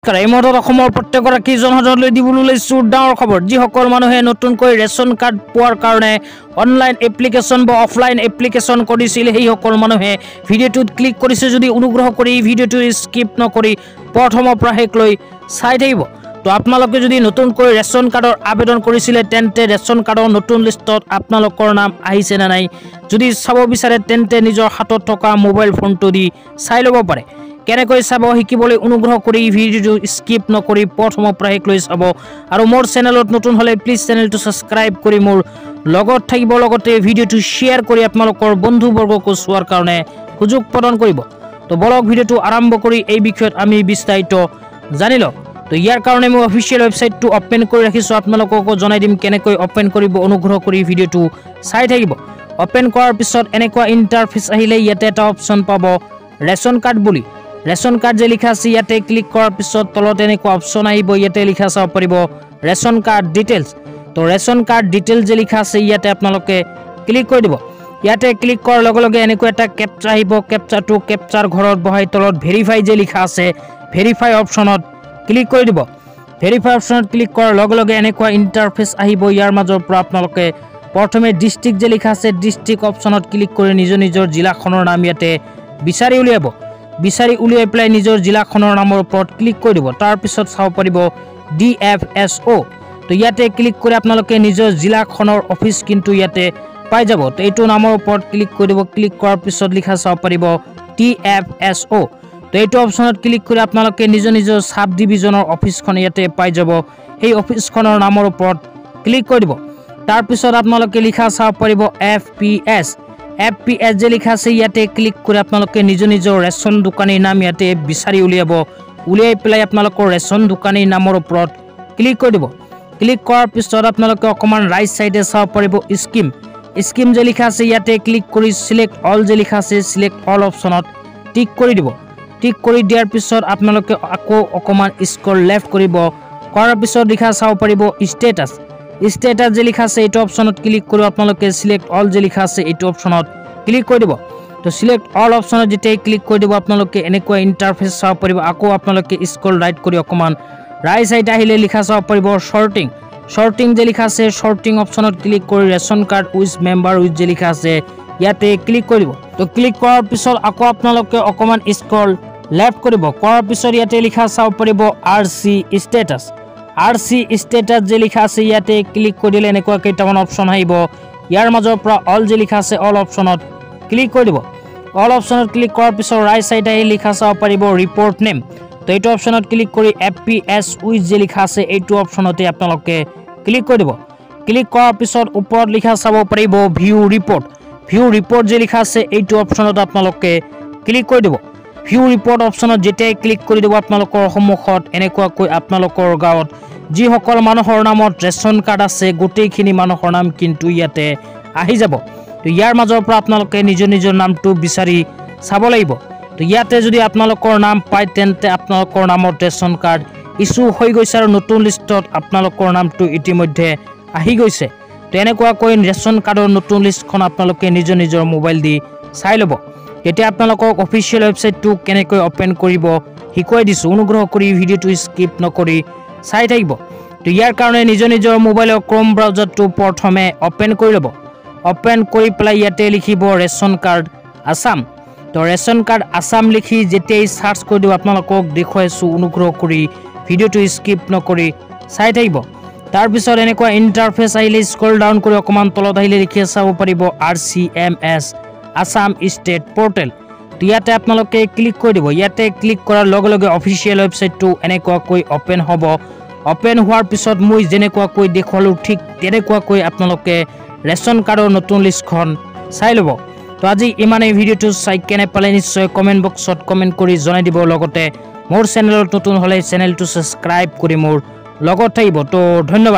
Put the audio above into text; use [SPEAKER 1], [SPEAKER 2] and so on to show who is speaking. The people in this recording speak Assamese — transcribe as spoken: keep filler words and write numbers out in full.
[SPEAKER 1] এই মুহূৰ্তত অসমৰ প্ৰত্যেকগৰাকী জনসাধাৰণলৈ দিবলৈ লৈছো ডাঙৰ খবৰ। যিসকল মানুহে নতুনকৈ ৰেচন কাৰ্ড পোৱাৰ কাৰণে অনলাইন এপ্লিকেশ্যন বা অফলাইন এপ্লিকেশ্যন কৰিছিল সেই সকল মানুহে ভিডিঅ'টোত ক্লিক কৰিছে যদি অনুগ্ৰহ কৰি ভিডিঅ'টো স্কিপ নকৰি প্ৰথমৰ পৰা শেষলৈ চাই থাকিব। তো আপোনালোকে যদি নতুনকৈ ৰেচন কাৰ্ডৰ আবেদন কৰিছিলে তেন্তে ৰেচন কাৰ্ডৰ নতুন লিষ্টত আপোনালোকৰ নাম আহিছে নে নাই যদি চাব বিচাৰে তেন্তে নিজৰ হাতত থকা মোবাইল ফোনটো দি চাই ল'ব পাৰে। কেনেকৈ চাব শিকিবলৈ অনুগ্ৰহ কৰি ভিডিঅ'টো স্কিপ নকৰি প্ৰথমৰ পৰা শেষলৈ চাব। আৰু মোৰ চেনেলত নতুন হ'লে প্লিজ চেনেলটো ছাবস্ক্ৰাইব কৰি মোৰ লগত থাকিব, লগতে ভিডিঅ'টো শ্বেয়াৰ কৰি আপোনালোকৰ বন্ধুবৰ্গকো চোৱাৰ কাৰণে সুযোগ প্ৰদান কৰিব। তো বলক ভিডিঅ'টো আৰম্ভ কৰি এই বিষয়ত আমি বিস্তাৰিত জানি লওঁ। তো ইয়াৰ কাৰণে মই অফিচিয়েল ৱেবছাইটটো অপেন কৰি ৰাখিছোঁ, আপোনালোককো জনাই দিম কেনেকৈ অপেন কৰিব। অনুগ্ৰহ কৰি ভিডিঅ'টো চাই থাকিব। অপেন কৰাৰ পিছত এনেকুৱা ইণ্টাৰফেচ আহিলে ইয়াতে এটা অপশ্যন পাব ৰেচন কাৰ্ড বুলি। ৰেচন কাৰ্ড যে লিখা আছে ইয়াতে ক্লিক কৰাৰ পিছত তলত এনেকুৱা অপশ্যন আহিব, ইয়াতে লিখা চাব পাৰিব ৰেচন কাৰ্ড ডিটেইলছ। তো ৰেচন কাৰ্ড ডিটেইলছ যে লিখা আছে ইয়াতে আপোনালোকে ক্লিক কৰি দিব। ইয়াতে ক্লিক কৰাৰ লগে লগে এনেকুৱা এটা কেপচা আহিব, কেপচাটো কেপচাৰ ঘৰত বহাই তলত ভেৰিফাই যে লিখা আছে ভেৰিফাই অপশ্যনত ক্লিক কৰি দিব। ভেৰিফাই অপশ্যনত ক্লিক কৰাৰ লগে লগে এনেকুৱা ইণ্টাৰফেচ আহিব। ইয়াৰ মাজৰ পৰা আপোনালোকে প্ৰথমে ডিষ্ট্ৰিক্ট যে লিখা আছে ডিষ্ট্ৰিক্ট অপশ্যনত ক্লিক কৰি নিজৰ নিজৰ জিলাখনৰ নাম ইয়াতে বিচাৰি উলিয়াব। বিচাৰি উলিয়াই পেলাই নিজৰ জিলাখনৰ নামৰ ওপৰত ক্লিক কৰি দিব। তাৰপিছত চাব পাৰিব ডি এফ এছ অ'। তো ইয়াতে ক্লিক কৰি আপোনালোকে নিজৰ জিলাখনৰ অফিচ কিন্তু ইয়াতে পাই যাব। তো এইটো নামৰ ওপৰত ক্লিক কৰি দিব। ক্লিক কৰাৰ পিছত লিখা চাব পাৰিব টি এফ এছ অ'। তো এইটো অপশ্যনত ক্লিক কৰি আপোনালোকে নিজৰ নিজৰ সাব ডিভিজনৰ অফিচখন ইয়াতে পাই যাব। সেই অফিচখনৰ নামৰ ওপৰত ক্লিক কৰি দিব। তাৰপিছত আপোনালোকে লিখা চাব পাৰিব F P S. F P S যে লিখা আছে ইয়াতে ক্লিক কৰি আপোনালোকে নিজৰ নিজৰ ৰেচন দোকানীৰ নাম ইয়াতে বিচাৰি উলিয়াব। উলিয়াই পেলাই আপোনালোকৰ ৰেচন দোকানীৰ নামৰ ওপৰত ক্লিক কৰি দিব। ক্লিক কৰাৰ পিছত আপোনালোকে অকণমান ৰাইট চাইডে চাব পাৰিব স্কিম। স্কিম যে লিখা আছে ইয়াতে ক্লিক কৰি চিলেক্ট অল যে লিখা আছে চিলেক্ট অল অপশ্যনত টিক কৰি দিব। টিক কৰি দিয়াৰ পিছত আপোনালোকে আকৌ অকণমান স্ক্ৰল লেফ্ট কৰিব। কৰাৰ পিছত লিখা চাব পাৰিব ষ্টেটাছ। ষ্টেটাছ যে লিখা আছে এইটো অপশ্যনত ক্লিক কৰি আপোনালোকে চিলেক্ট অল যে লিখা আছে এইটো অপশ্যনত ক্লিক কৰি দিব। তো চিলেক্ট অল অপশ্যনত যেতিয়াই ক্লিক কৰি দিব আপোনালোকে এনেকুৱা ইণ্টাৰফেচ চাব পাৰিব। আকৌ আপোনালোকে স্ক্ৰল ৰাইট কৰি অকণমান ৰাইট চাইড আহিলে লিখা চাব পাৰিব শ্বৰ্টিং। শ্বৰ্টিং যে লিখা আছে শ্বৰ্টিং অপশ্যনত ক্লিক কৰি ration card with member with যে লিখা আছে ইয়াতে ক্লিক কৰি দিব। তো ক্লিক কৰাৰ পিছত আকৌ আপোনালোকে অকণমান স্ক্ৰল লেফ্ট কৰিব। কৰাৰ পিছত ইয়াতে লিখা চাব পাৰিব R C status. R C status যে লিখা আছে ইয়াতে ক্লিক কৰি দিলে এনেকুৱা কেইটামান অপশ্যন আহিব। ইয়াৰ মাজৰ পৰা অল যে লিখা আছে অল অপশ্যনত ক্লিক কৰি দিব। অল অপশ্যনত ক্লিক কৰাৰ পিছত ৰাইট চাইড আহি লিখা চাব পাৰিব ৰিপৰ্ট নেম। তো এইটো অপশ্যনত ক্লিক কৰি এফ পি এছ উইথ যে লিখা আছে এইটো অপশ্যনতে আপোনালোকে ক্লিক কৰি দিব। ক্লিক কৰাৰ পিছত ওপৰত লিখা চাব পাৰিব ভিউ ৰিপৰ্ট। ভিউ ৰিপৰ্ট যে লিখা আছে এইটো অপশ্যনত আপোনালোকে ক্লিক কৰি দিব। ভিউ ৰিপৰ্ট অপশ্যনত যেতিয়াই ক্লিক কৰি দিব আপোনালোকৰ সন্মুখত এনেকুৱাকৈ আপোনালোকৰ গাঁৱত যিসকল মানুহৰ নামত ৰেচন কাৰ্ড আছে গোটেইখিনি মানুহৰ নাম কিন্তু ইয়াতে আহি যাব। তো ইয়াৰ মাজৰ পৰা আপোনালোকে নিজৰ নিজৰ নামটো বিচাৰি চাব লাগিব। তো ইয়াতে যদি আপোনালোকৰ নাম পায় তেন্তে আপোনালোকৰ নামত ৰেচন কাৰ্ড ইছ্যু হৈ গৈছে আৰু নতুন লিষ্টত আপোনালোকৰ নামটো ইতিমধ্যে আহি গৈছে। তো এনেকুৱাকৈ ৰেচন কাৰ্ডৰ নতুন লিষ্টখন আপোনালোকে নিজৰ নিজৰ মোবাইল দি চাই ল'ব। এতিয়া আপোনালোকক অফিচিয়েল ৱেবছাইটটো কেনেকৈ অপেন কৰিব শিকাই দিছোঁ। অনুগ্ৰহ কৰি ভিডিঅ'টো স্কিপ নকৰি চাই থাকিব। তো ইয়াৰ কাৰণে নিজৰ নিজৰ মোবাইলৰ ক্ৰম ব্ৰাউজাৰটো প্ৰথমে অপেন কৰি ল'ব। অপেন কৰি পেলাই ইয়াতে লিখিব ৰেচন কাৰ্ড আছাম। তো ৰেচন কাৰ্ড আছাম লিখি যেতিয়াই চাৰ্চ কৰি দিব আপোনালোকক দেখুৱাইছোঁ। অনুগ্ৰহ কৰি ভিডিঅ'টো স্কিপ নকৰি চাই থাকিব। তাৰপিছত এনেকুৱা ইণ্টাৰফেচ আহিলে স্ক্ৰল ডাউন কৰি অকণমান তলত আহিলে লিখি চাব পাৰিব R C M S Assam state portal. তো ইয়াতে আপোনালোকে ক্লিক কৰি দিব। ইয়াতে ক্লিক কৰাৰ লগে লগে অফিচিয়েল ৱেবছাইটটো এনেকুৱাকৈ অপেন হ'ব। অপেন হোৱাৰ পিছত মই যেনেকুৱাকৈ দেখুৱালোঁ ঠিক তেনেকুৱাকৈ আপোনালোকে ৰেচন কাৰ্ডৰ নতুন লিষ্টখন চাই ল'ব। তো আজি ইমানেই। ভিডিঅ'টো চাই কেনে পালে নিশ্চয় কমেণ্ট বক্সত কমেণ্ট কৰি জনাই দিব। লগতে মোৰ চেনেলত নতুন হ'লে চেনেলটো ছাবস্ক্ৰাইব কৰি মোৰ লগত থাকিব। তো ধন্যবাদ।